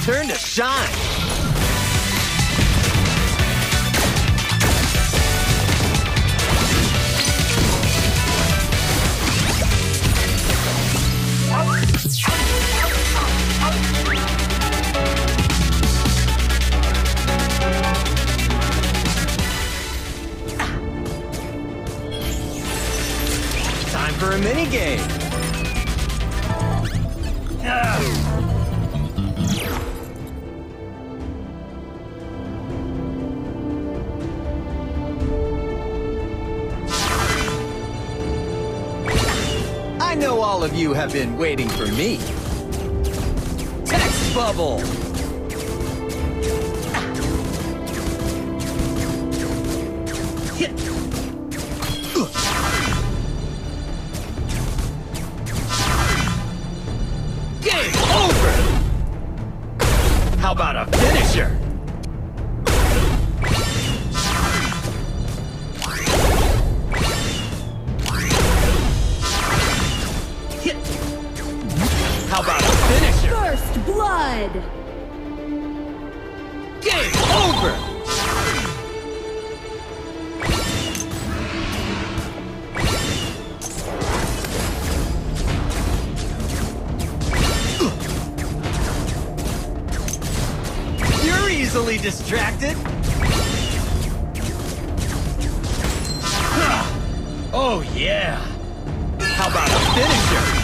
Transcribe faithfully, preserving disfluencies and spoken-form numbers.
turn to shine. Time for a mini game. I know all of you have been waiting for me. Text bubble. Game over. How about a finisher? How about a finisher? First blood! Game over! You're easily distracted. Oh yeah! How about a finisher?